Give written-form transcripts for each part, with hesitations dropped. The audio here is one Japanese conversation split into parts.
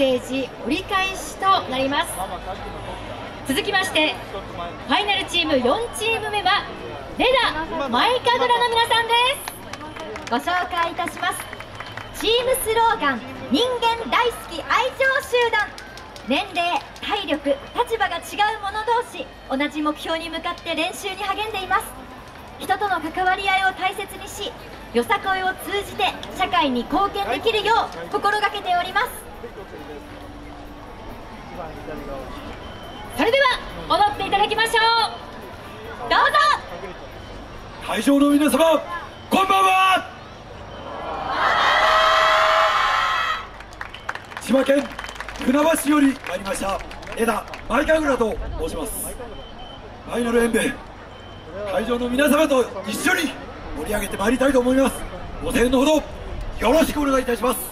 テージ折り返しとなります。続きましてファイナルチーム4チーム目はレダマイカグラの皆さんです。ご紹介いたします。チームスローガン、人間大好き愛情集団。年齢、体力、立場が違う者同士、同じ目標に向かって練習に励んでいます。人との関わり合いを大切にし、よさこいを通じて社会に貢献できるよう心がけております。それでは踊っていただきましょう。どうぞ。 会場の皆様、こんばんは。千葉県船橋より参りました枝マイカグラと申します。ファイナル演舞、会場の皆様と一緒に盛り上げてまいりたいと思います。ご声援のほどよろしくお願いいたします。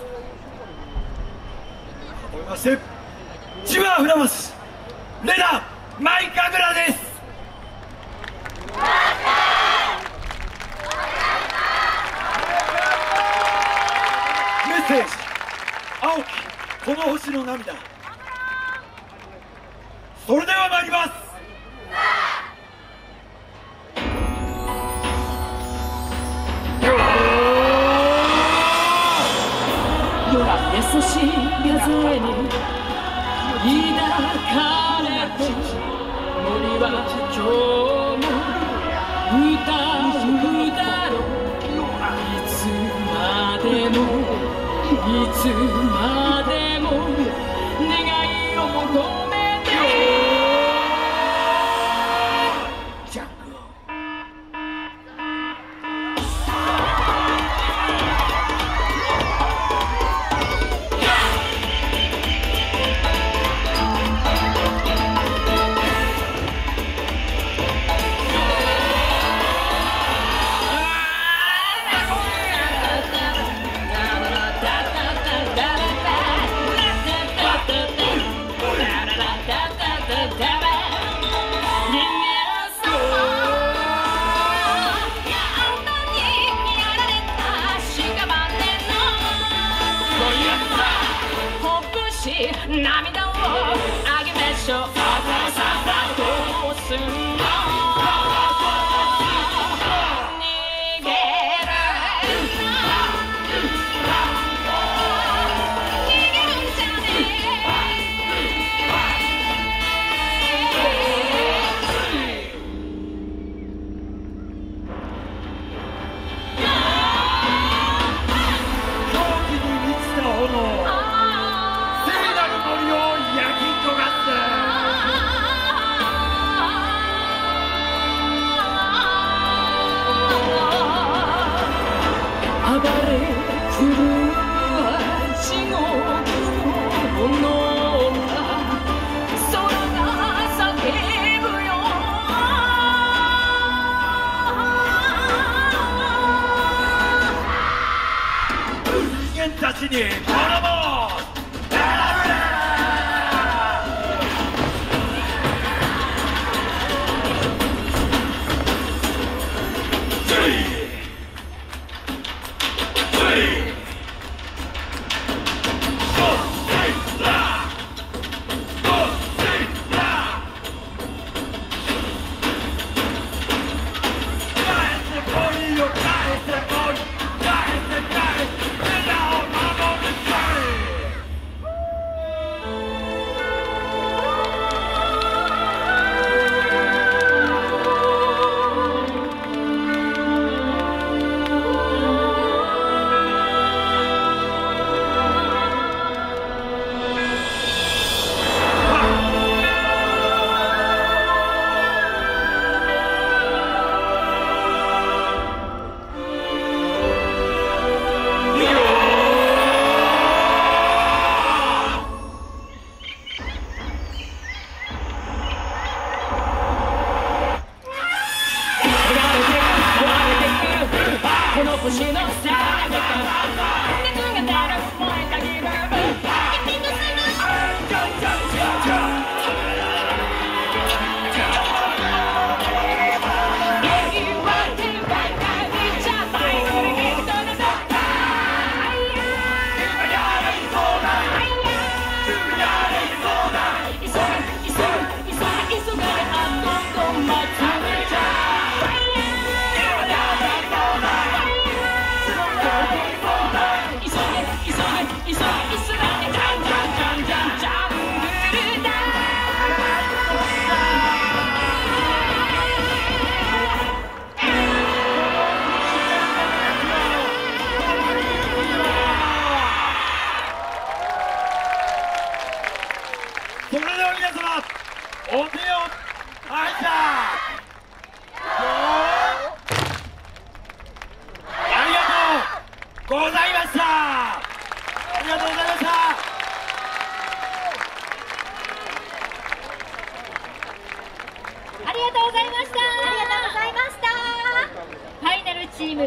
改めまして千葉船橋レダマイカグラです。メッセージ、青きこの星の涙。それでは参ります。 夜は優しい風に抱かれて、森は今日も歌うだろう。いつまでもいつまでも願いを求めて。ジャングル涙をあげましょう。さあさあどうすんの。逃げる逃げるんじゃね狂気に満ちた炎、聖なる森を焼き焦がす。 イスライスラジャンジャンジャンジャンジャングルだそれでは皆様お手をはいじゃありがとうございました。ありがとうございました。 ありがとうございました。ありがとうございました。ファイナルチーム